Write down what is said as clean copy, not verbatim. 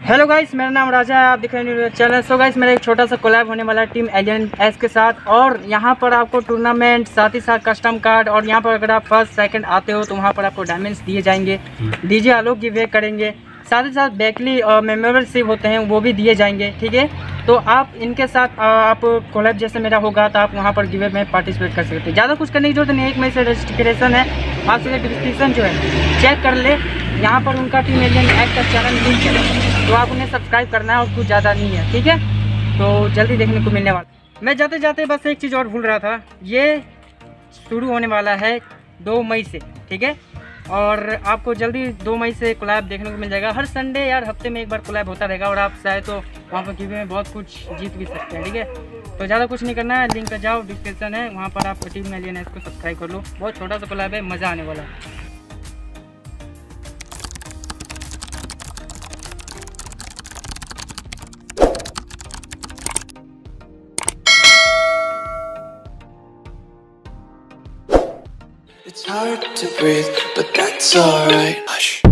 Hello guys, मेरा नाम राजा है। आप दिख रहे हैं चैनल। सो गाइस, मेरा एक छोटा सा कोलैब होने वाला है टीम एलियन एस के साथ। और यहाँ पर आपको टूर्नामेंट, साथ ही साथ कस्टम कार्ड, और यहाँ पर अगर आप फर्स्ट सेकंड आते हो तो वहाँ पर आपको डायमंड्स दिए जाएंगे। डीजे आलोक गिवे करेंगे। साथ ही साथ बेकली और मेंबरशिप होते हैं वो भी दिए जाएंगे। ठीक है, तो आप इनके साथ आप कोलैब जैसे मेरा होगा तो आप वहाँ पर गिवे में पार्टिसिपेट कर सकते हैं। ज़्यादा कुछ करने की जरूरत नहीं है। 1 मई से रजिस्ट्रेशन है। आप सीधे डिस्क्रिप्शन जो है चेक कर ले, यहाँ पर उनका टीम एलियन एक्ट का चैनल लिंक है, तो आप उन्हें सब्सक्राइब करना है और कुछ ज़्यादा नहीं है। ठीक है, तो जल्दी देखने को मिलने वाला। मैं जाते जाते बस एक चीज़ और भूल रहा था, ये शुरू होने वाला है 2 मई से। ठीक है, और आपको जल्दी 2 मई से कोलैब देखने को मिल जाएगा। हर संडे यार हफ्ते में एक बार कोलैब होता रहेगा, और आप चाहे तो वहाँ पर गिवे में बहुत कुछ जीत भी सकते हैं। ठीक है, तो ज़्यादा कुछ नहीं करना है, लिंक पे जाओ, डिस्क्रिप्शन है, वहाँ पर आप टीम एलियन एस को सब्सक्राइब कर लो। बहुत छोटा सा कोलैब है, मज़ा आने वाला है। It's hard to breathe, but that's alright. Hush.